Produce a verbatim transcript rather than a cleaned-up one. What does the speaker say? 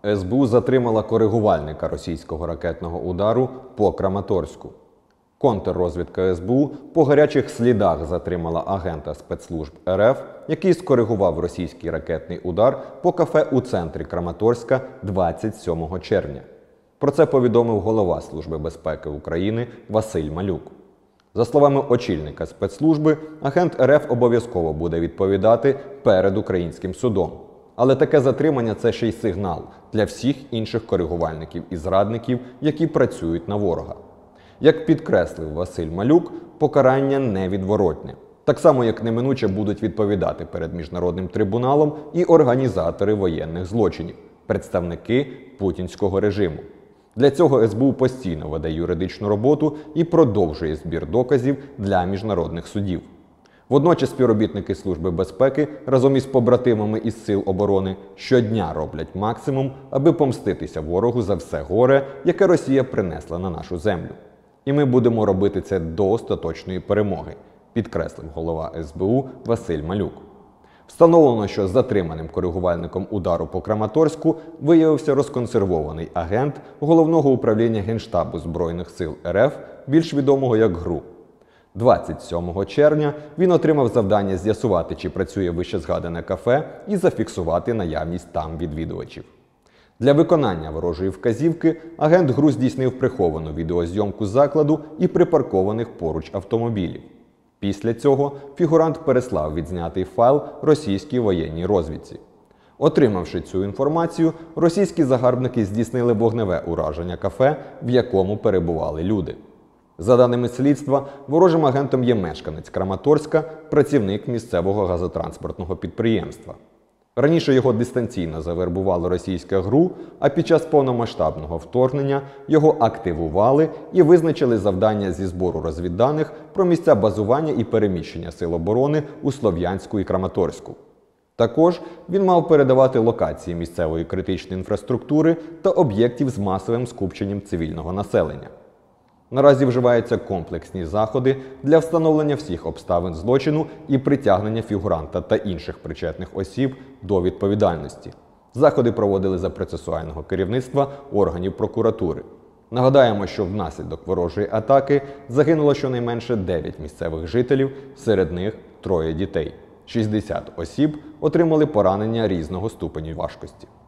ес бе у затримала коригувальника російського ракетного удару по Краматорську. Контррозвідка ес бе у по гарячих слідах затримала агента спецслужб ер еф, який скоригував російський ракетний удар по кафе у центрі Краматорська двадцять сьомого червня. Про це повідомив голова Служби безпеки України Василь Малюк. За словами очільника спецслужби, агент ер еф обов'язково буде відповідати перед українським судом. Але таке затримання – це ще й сигнал для всіх інших коригувальників і зрадників, які працюють на ворога. Як підкреслив Василь Малюк, покарання невідворотне. Так само, як неминуче будуть відповідати перед міжнародним трибуналом і організатори воєнних злочинів – представники путінського режиму. Для цього ес бе у постійно веде юридичну роботу і продовжує збір доказів для міжнародних судів. Водночас співробітники Служби безпеки разом із побратимами із Сил оборони щодня роблять максимум, аби помститися ворогу за все горе, яке Росія принесла на нашу землю. І ми будемо робити це до остаточної перемоги, підкреслив голова ес бе у Василь Малюк. Встановлено, що затриманим коригувальником удару по Краматорську виявився розконсервований агент Головного управління Генштабу Збройних сил ер еф, більш відомого як ГРУ. двадцять сьомого червня він отримав завдання з'ясувати, чи працює вищезгадане кафе, і зафіксувати наявність там відвідувачів. Для виконання ворожої вказівки агент ГРУ здійснив приховану відеозйомку закладу і припаркованих поруч автомобілів. Після цього фігурант переслав відзнятий файл російській воєнній розвідці. Отримавши цю інформацію, російські загарбники здійснили вогневе ураження кафе, в якому перебували люди. За даними слідства, ворожим агентом є мешканець Краматорська, працівник місцевого газотранспортного підприємства. Раніше його дистанційно завербувало російське ГРУ, а під час повномасштабного вторгнення його активували і визначили завдання зі збору розвідданих про місця базування і переміщення Сил оборони у Слов'янську і Краматорську. Також він мав передавати локації місцевої критичної інфраструктури та об'єктів з масовим скупченням цивільного населення. Наразі вживаються комплексні заходи для встановлення всіх обставин злочину і притягнення фігуранта та інших причетних осіб до відповідальності. Заходи проводили за процесуального керівництва органів прокуратури. Нагадаємо, що внаслідок ворожої атаки загинуло щонайменше дев'ять місцевих жителів, серед них троє дітей. шістдесят осіб отримали поранення різного ступеню важкості.